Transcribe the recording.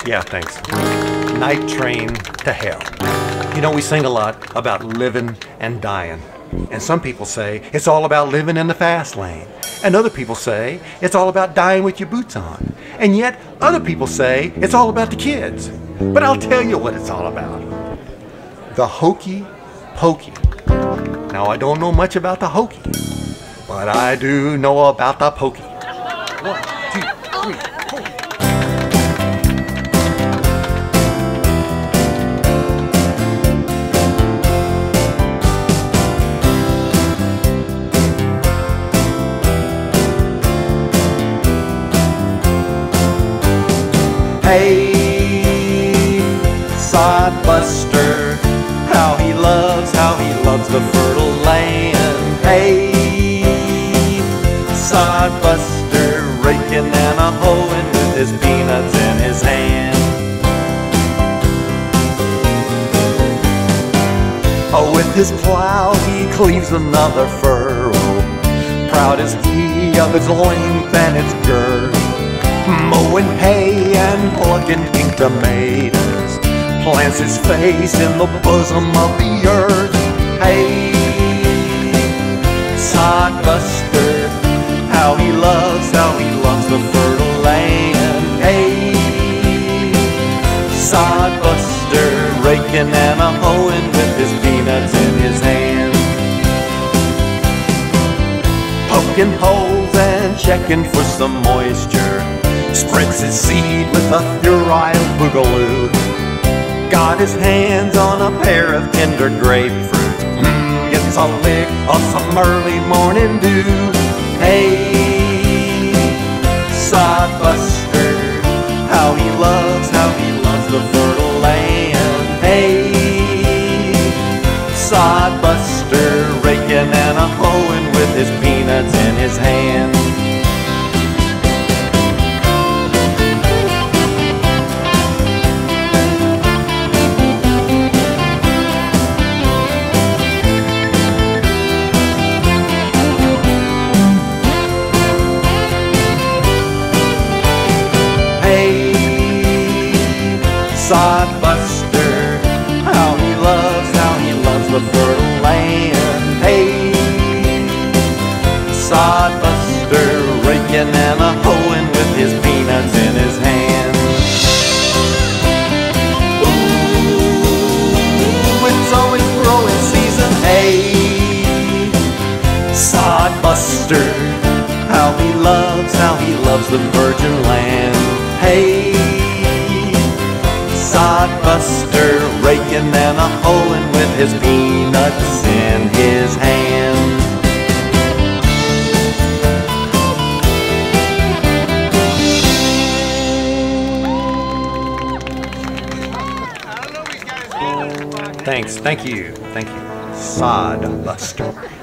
Yeah, thanks. Night Train to Hell. You know, we sing a lot about living and dying. And some people say it's all about living in the fast lane. And other people say it's all about dying with your boots on. And yet other people say it's all about the kids. But I'll tell you what it's all about. The hokey pokey. Now, I don't know much about the hokey, but I do know about the pokey. 1, 2, 3, 4. Hey, Sodbuster, how he loves the fertile land. Hey, Sodbuster, raking and a hoeing with his peanuts in his hand. Oh, with his plow he cleaves another furrow, proud is he of its length and its girth. Mowing hay and plucking pink tomatoes, plants his face in the bosom of the earth. Hey, Sodbuster, how he loves the fertile land. Hey, Sodbuster, raking and a hoeing with his peanuts in his hand. Poking holes and checking for some moisture, spreads his seed with a virile boogaloo. Got his hands on a pair of tender grapefruit, gets a lick of some early morning dew. Hey, Sodbuster, how he loves the fertile land. Hey, Sodbuster, raking and a hoeing with his peanuts in his hand. Sodbuster, how he loves the fertile land. Hey, Sodbuster, raking and a hoeing with his peanuts in his hand. Ooh, it's always growing season. Hey, Sodbuster, how he loves the virgin land. Hey, Sodbuster, raking and a hoeing with his peanuts in his hand. Thanks, thank you, Sodbuster.